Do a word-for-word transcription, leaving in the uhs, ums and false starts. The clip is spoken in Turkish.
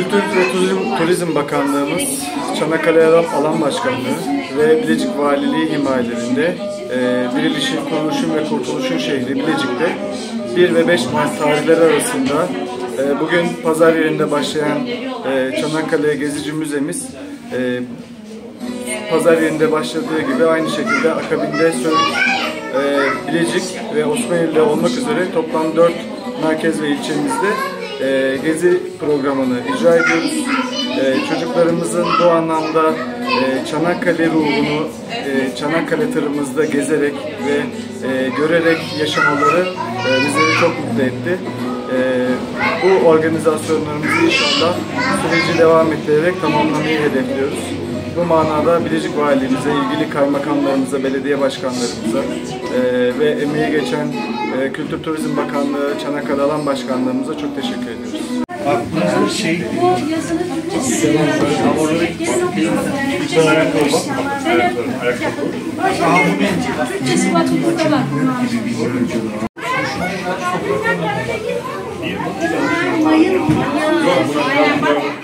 Kültür ve Turizm, Turizm Bakanlığımız, Çanakkale Alan Başkanlığı ve Bilecik Valiliği himayelerinde e, Dirilişin, Kuruluşun ve Kurtuluşun şehri Bilecik'te bir ve beş Mart tarihleri arasında e, bugün pazar yerinde başlayan e, Çanakkale Gezici Müzemiz e, pazar yerinde başladığı gibi aynı şekilde akabinde Söğüt, e, Bilecik ve Osmanlı'da olmak üzere toplam dört merkez ve ilçemizde e, gezi programını icra ediyoruz. E, çocuklarımızın bu anlamda e, Çanakkale ruhunu e, Çanakkale tırımızda gezerek ve e, görerek yaşamaları e, bizleri çok mutlu etti. E, bu organizasyonlarımızı inşallah süreci devam ettirerek tamamlamayı hedefliyoruz. Bu manada Bilecik Valiliğimize, ilgili kaymakamlarımıza, belediye başkanlarımıza e, ve emeği geçen e, Kültür Turizm Bakanlığı, Çanakkale Alan Başkanlığımıza çok teşekkür ediyoruz. Aklınızda şey, hamurları bir ayakkabı bak, ayaklarım, ayakkabı. Mayın,